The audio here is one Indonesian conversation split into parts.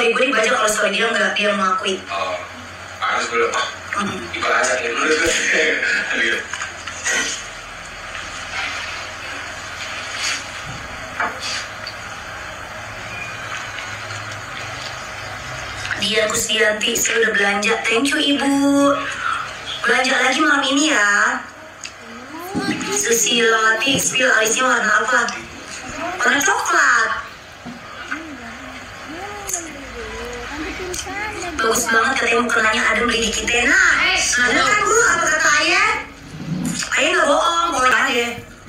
story gue dibaca kalau story dia nggak dia mengakui. Oh, harus gue lupa. Dibaca ya menurut gue. Dia Kusdianti, saya udah belanja. Thank you ibu. Belanja lagi malam ini ya. Susilati, spill alisnya warna apa? Warna coklat. Bagus banget katanya mukenanya adem beli di kita. Nah kan bu, apa kata ayah? Ayah nggak bohong, bohong aja.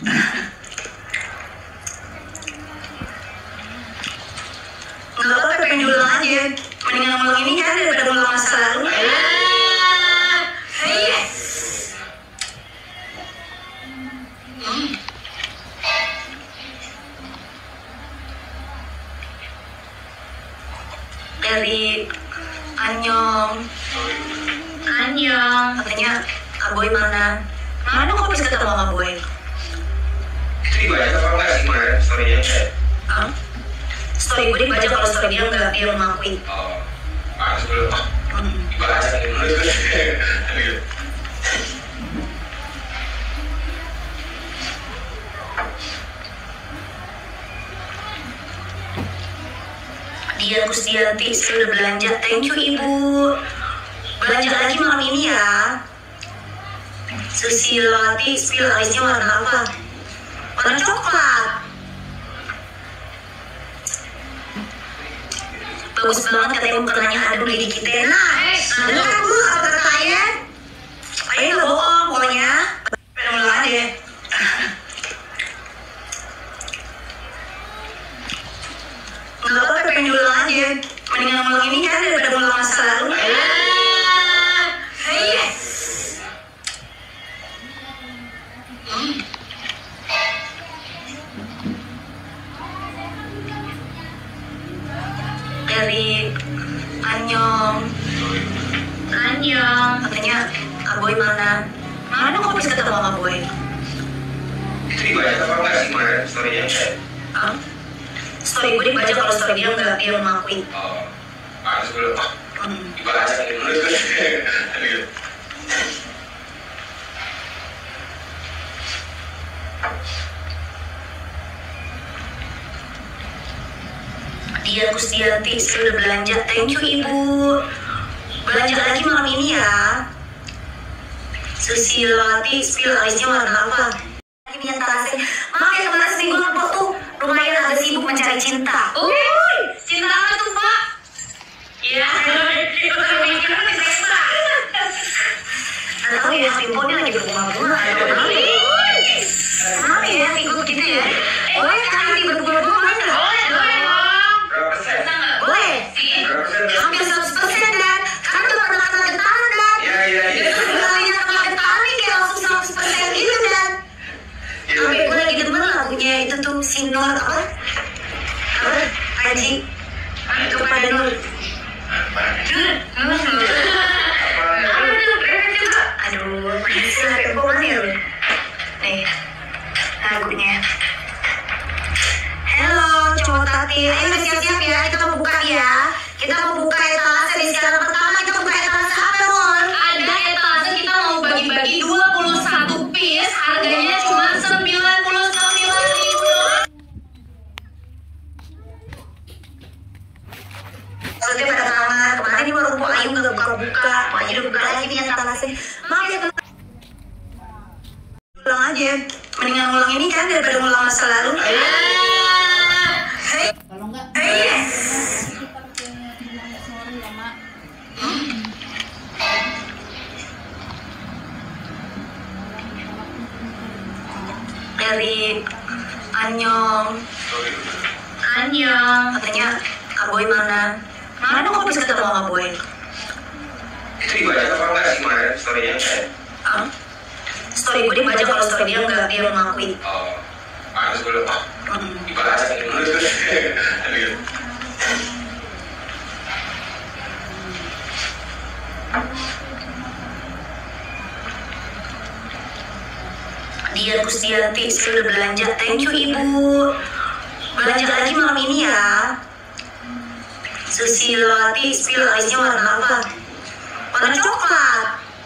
Nggak apa-apa, pengen diulang aja. Mendingan ngulang ini kan daripada ngulang masa lalu. Dari Anyong, katanya Kak Boy mana? Mana kok bisa ketemu sama Boy? Itu dibaca apa enggak sih kemarin story-nya? Story gue dibaca kalau story dia nggak dia mengakui. Oh, harus gue lupa. Dibaca ya menurut gue. Dia Kusdianti, saya udah belanja. Thank you ibu. Belanja lagi malam ini ya. Susilati, spill alisnya warna apa? Warna coklat. Bagus banget katanya mukenanya adem beli di kita. Nah kan bu, apa kata ayah? Ayah nggak bohong pokoknya. Pengen ngulang aja. Nggak apa-apa, pengen diulang aja. Mendingan ngulang ini kan daripada ngulang masa lalu. Dari Anyong, katanya Kak Boy mana? Mana kok bisa ketemu sama Boy? Itu dibaca apa enggak sih kemarin story-nya? Story gue dibaca kalau story dia nggak dia mengakui. Oh, harus gue lupa. Dibaca ya menurut gue. Dia Kusdianti, saya udah belanja. Thank you ibu. Belanja lagi malam ini ya. Susilati, spill alisnya warna apa? Ini yang terakhir. Maaf ya kemarin seminggu ngepost tuh lumayan agak sibuk mencari cinta. Cinta apa tuh pak? Ya, nggak tahu ya, handphone lagi berbunga-bunga. Kenapa ya, ikut gitu ya? Boleh kan tiba-tiba bunga nggak? Boleh. Hampir 100% dan kan tuh pernah kena getaran dan. Iya. Kalinya kena getaran nih kayak langsung 100% gitu dan. Sampai gue lagi demen lagunya itu tuh si Nur apa? Haji kepada Nur. Aduh, bisa tempo mana ya? Nih lagunya. Hello, cowok tati. Ayo siap-siap ya, kita mau buka ya. Kita mau buka etalase di sekarang pertama. Kita buka etalase apa, Mon? Ada etalase kita mau bagi-bagi 21 piece. Harganya cuma 99.000 doang. Soalnya pada kangen. Kemarin ini baru Pak Ayu nggak buka-buka. Pak Ayu udah buka lagi nih etalase. Maaf ya, ulang aja. Mendingan ngulang ini kan daripada ngulang masa lalu. Kalau enggak, Dari Anyong, katanya Kak Boy mana? Mana kok bisa ketemu sama Boy? Itu dibaca apa enggak sih kemarin story-nya? Story gue dibaca kalau story dia nggak dia mengakui. Oh, harus gue lupa. Dibaca ya menurut gue. Dia Kusdianti, saya udah belanja. Thank you ibu. Belanja lagi malam ini ya. Susilowati spill ice-nya warna apa? Warna coklat.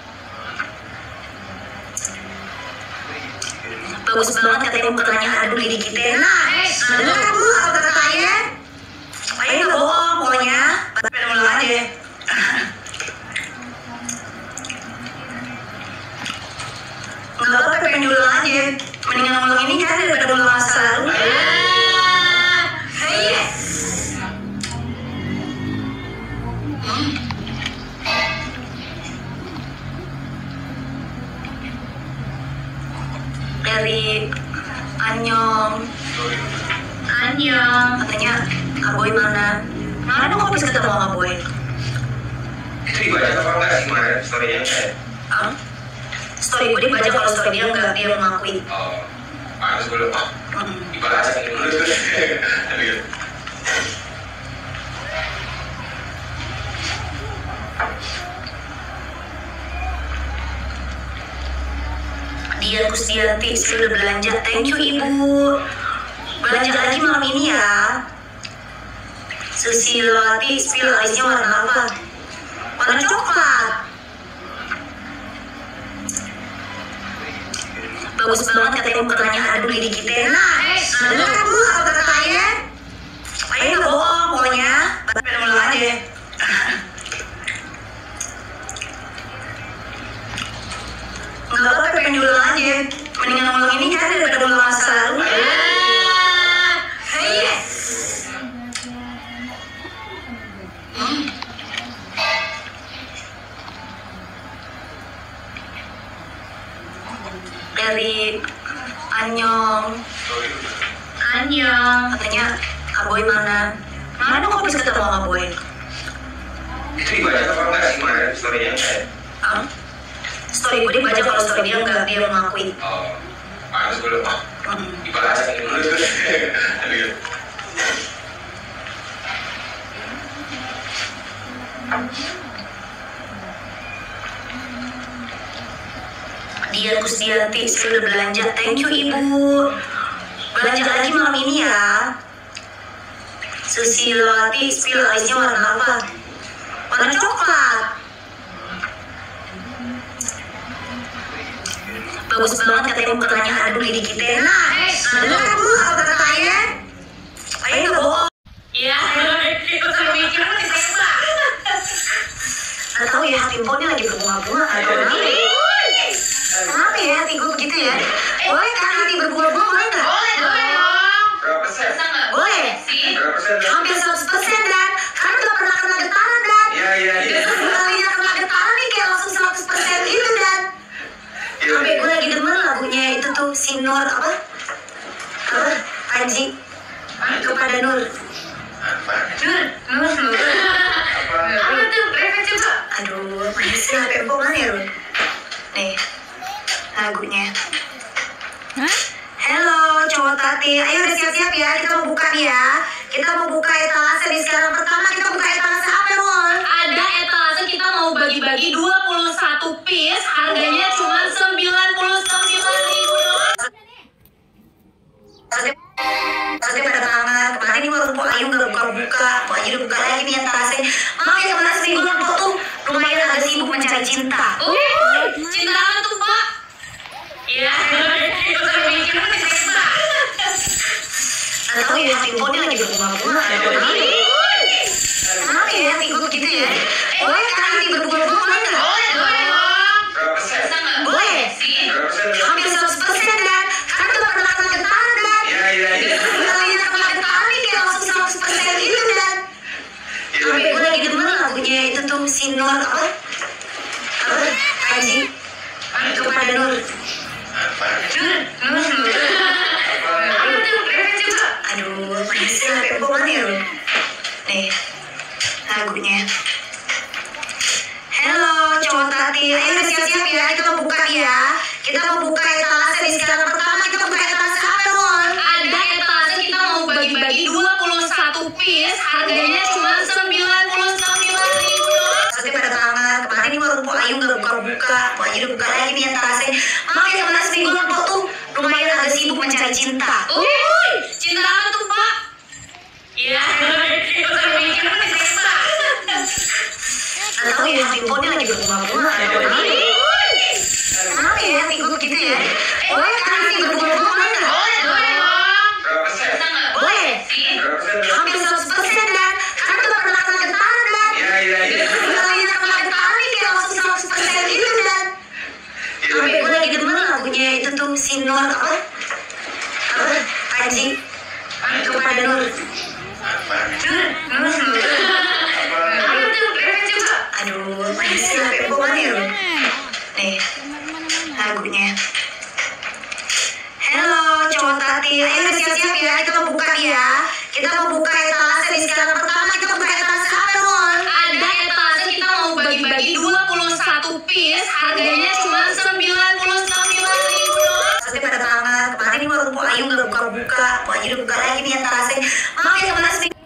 Bagus banget katanya mukanya, aduh lidi kita. Nah, bener kan Bu apa katanya? Ayo nggak bohong pokoknya. Pengen ulang aja. Nggak apa-apa, pengen diulang aja. Mendingan ulang ini kan daripada ulang masa lalu. Dari Anyong. Katanya Kak Boy mana? Mana dong habis ketemu sama Boy? Itu dibaca apa enggak sih kemarin story-nya? Story gue dibaca, kalau story dia enggak, dia mengakui. Oh, panas gue lupa. Dibaca kayak dulu tuh. Dian Kusdianti sudah belanja. Thank you Ibu. Belanja lagi malam ini ya. Susilowati spill ice-nya warna apa? Warna coklat. Bagus banget katanya mukanya, aduh lidi kita. Nah, bener kan Bu apa katanya? Ayo nggak bohong pokoknya. Pengen ulang aja. Nggak apa-apa, pengen diulang aja. Mendingan ulang ini kan daripada ulang masa lalu. Dari Anyong. Katanya Kak Boy mana? Mana dong habis ketemu sama Boy? Itu dibaca apa enggak sih kemarin story-nya? Story gue dibaca, kalau story dia enggak, dia mengakui. Oh, panas gue lupa. Dibaca kayak dulu tuh. Dian Kusdianti sudah belanja. Thank you Ibu. Belanja lagi malam ini ya. Susilowati spill ice-nya warna apa? Warna coklat. Bagus banget katanya mukanya, aduh lidi kita. Nah, bener kan Bu apa katanya? Ayo nggak bohong. Ya, itu mikirmu ditembak. Nggak tahu ya, hati Mpok ini lagi berbunga-bunga atau kenapa? Kenapa ya hati gue begitu ya? Boleh kan hati berbunga-bunga, boleh nggak? Boleh dong. Berapa persen? Bisa nggak? Boleh. Sih. Berapa persen? Hampir 100% Dan. Kan udah pernah kena getaran Dan. Iya. Sekalinya kena getaran nih kayak langsung 100% gitu Dan. Sampai gue lagi demen lagunya itu tuh, si Nur apa? Anji kepada Nur. Nur. Apa tuh? Reva coba. Aduh, mana sih HP Mpok mana ya Run? Nih, lagunya. Halo cowok tati, ayo udah siap-siap ya, kita mau buka nih ya. Kita mau buka etalase nih sekarang. Pertama kita buka etalase apa Run? Ada etalase, kita mau bagi-bagi 21 piece, harganya cuma 99.000 doang. Pasti pada tangan. Kemarin ini warung Pok Ayu nggak buka-buka. Pok Ayu udah buka lagi nih etalase. Maaf ya kemarin seminggu Pok tuh lumayan agak sibuk mencari cinta. Cinta apa tuh, Pak? Ya, itu mikirmu ditembak. Nggak tahu ya hati Pok ini lagi berbunga-bunga atau kenapa? Kenapa ya hati gue begitu ya? Boleh kan hati berbunga-bunga, boleh nggak? Boleh dong. Berapa persen? Bisa nggak? Boleh. Sih. Berapa persen? Hampir 100% Dan. Kan udah pernah kena getaran Dan. Iya. Sekalinya kena getaran nih kayak langsung 100% gitu Dan. Sampai gue lagi demen lagunya itu tuh, si Nur apa? Anji kepada Nur. Nur. Apa tuh? Reva coba. Aduh, mana sih HP Mpok mana ya Run? Nih, lagunya. Halo cowok tati, ayo udah siap-siap ya, kita mau buka nih ya. Kita mau buka etalase nih sekarang. Pertama kita buka etalase apa Run? Ada etalase, kita mau bagi-bagi 21 piece, harganya cuma 99.000 doang. Pasti pada tangan. Kemarin ini warung Pok Ayu nggak buka-buka. Pok Ayu udah buka lagi nih etalase. Maaf ya kemarin seminggu Pok tuh lumayan agak sibuk mencari cinta. Cinta apa tuh, Pak? Ya, itu mikirmu ditembak. ya, hati gue lagi berbunga-bunga. Kenapa ya hati gue gitu ya? Boleh kan hati berbunga-bunga boleh nggak? Boleh dong. Berapa persen? Bisa nggak? Boleh. Berapa persen? Hampir 100% dan kan udah pernah kena getaran dan Iya. sekali kena getaran nih kayak langsung 100% gitu dan sampai gue lagi demen lagunya itu tuh si Nur apa Haji kepada Nur aduh masih HP gue mati ya nih lagunya. Halo cowok tati, ayo siap-siap ya, kita mau buka ya. Kita mau buka etalase nih sekarang. Pertama kita buka etalase apa Ron? Ada etalase kita mau bagi-bagi 21 piece, harganya cuma 99.000 doang. Pasti pada tangan, kemarin ini baru Bu Ayu udah buka-buka. Bu Ayu udah buka lagi nih etalase. Maaf ya teman-teman.